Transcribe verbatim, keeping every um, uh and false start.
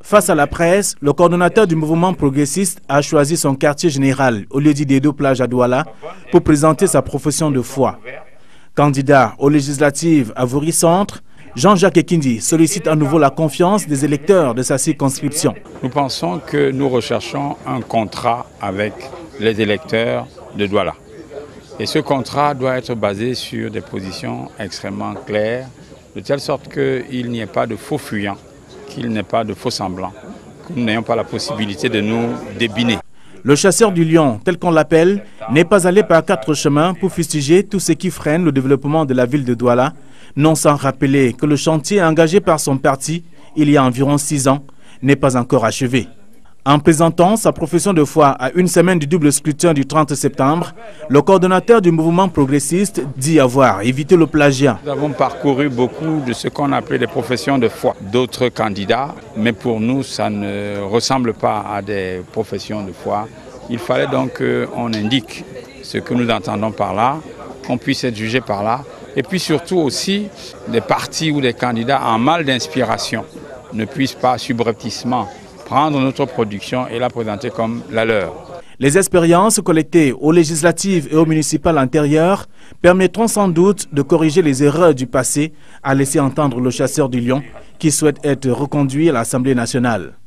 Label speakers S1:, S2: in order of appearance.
S1: Face à la presse, le coordonnateur du mouvement progressiste a choisi son quartier général au lieu d'Idedo Plage à Douala pour présenter sa profession de foi. Candidat aux législatives à Vouri Centre, Jean-Jacques Ekindi sollicite à nouveau la confiance des électeurs de sa circonscription.
S2: Nous pensons que nous recherchons un contrat avec les électeurs de Douala. Et ce contrat doit être basé sur des positions extrêmement claires, de telle sorte qu'il n'y ait pas de faux fuyants, qu'il n'y ait pas de faux semblants, que nous n'ayons pas la possibilité de nous débiner.
S1: Le chasseur du lion, tel qu'on l'appelle, n'est pas allé par quatre chemins pour fustiger tout ce qui freine le développement de la ville de Douala, non sans rappeler que le chantier engagé par son parti il y a environ six ans n'est pas encore achevé. En présentant sa profession de foi à une semaine du double scrutin du trente septembre, le coordonnateur du mouvement progressiste dit avoir évité le plagiat.
S2: Nous avons parcouru beaucoup de ce qu'on appelait des professions de foi d'autres candidats, mais pour nous, ça ne ressemble pas à des professions de foi. Il fallait donc qu'on indique ce que nous entendons par là, qu'on puisse être jugé par là, et puis surtout aussi des partis ou des candidats en mal d'inspiration ne puissent pas subrepticement prendre notre production et la présenter comme la leur.
S1: Les expériences collectées aux législatives et aux municipales antérieures permettront sans doute de corriger les erreurs du passé, a laissé entendre le chasseur du lion qui souhaite être reconduit à l'Assemblée nationale.